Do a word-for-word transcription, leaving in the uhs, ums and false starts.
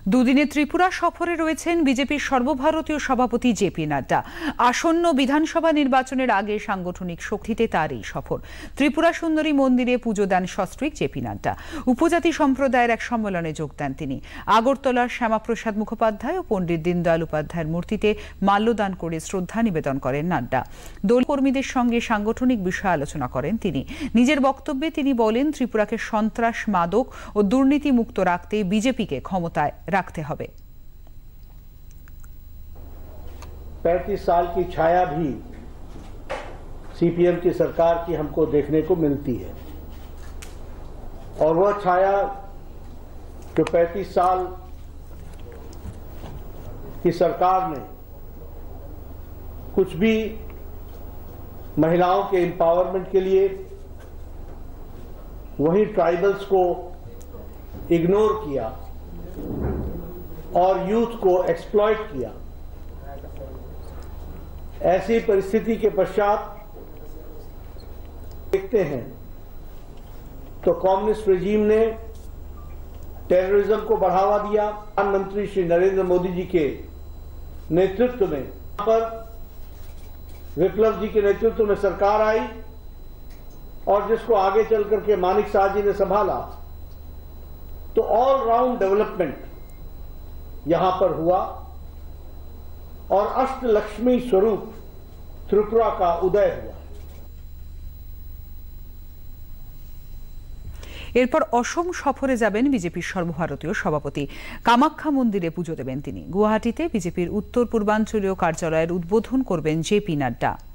দুদিনে ত্রিপুরা সফরে রয়েছেন বিজেপির সর্বভারতীয় সভাপতি জেপি নাড্ডা। আসন্ন বিধানসভা নির্বাচনের আগে সাংগঠনিক শক্তিতে তার এই সফর। ত্রিপুরা সুন্দরী মন্দিরে পুজো দেন সস্ত্রীক জেপি নাড্ডা। উপজাতি সম্প্রদায়ের এক সম্মেলনে যোগ দেন তিনি। আগরতলার শ্যামাপ্রসাদ মুখোপাধ্যায় ও পণ্ডিত দীনদয়াল উপাধ্যায়ের মূর্তিতে মাল্যদান করে শ্রদ্ধা নিবেদন করেন নাড্ডা। দল কর্মীদের সঙ্গে সাংগঠনিক বিষয়ে আলোচনা করেন তিনি। নিজের বক্তব্যে তিনি বলেন, ত্রিপুরাকে সন্ত্রাস, মাদক ও দুর্নীতি মুক্ত রাখতে বিজেপিকে ক্ষমতায় रखते হবে। पैंतीस साल की छाया भी सीपीएम की सरकार की हमको देखने को मिलती है और वह छाया जो पैंतीस साल की सरकार ने कुछ भी महिलाओं के एम्पावरमेंट के लिए, वहीं ट्राइबल्स को इग्नोर किया और यूथ को एक्सप्लॉइट किया। ऐसी परिस्थिति के पश्चात देखते हैं तो कम्युनिस्ट रेजीम ने टेररिज्म को बढ़ावा दिया। प्रधानमंत्री श्री नरेंद्र मोदी जी के नेतृत्व में यहाँ पर विप्लव जी के नेतृत्व में सरकार आई और जिसको आगे चल करके मानिक शाह जी ने संभाला, तो ऑल राउंड डेवलपमेंट यहां पर हुआ और अष्टलक्ष्मी स्वरूप त्रिपुरा का उदय हुआ। এরপর অসম সফরে যাবেন বিজেপির সর্বভারতীয় সভাপতি। কামাখ্যা মন্দিরে পুজো দেবেন তিনি। গুয়াহাটিতে বিজেপির উত্তর পূর্বাঞ্চলীয় কার্যালয়ের উদ্বোধন করবেন জেপি নাড্ডা।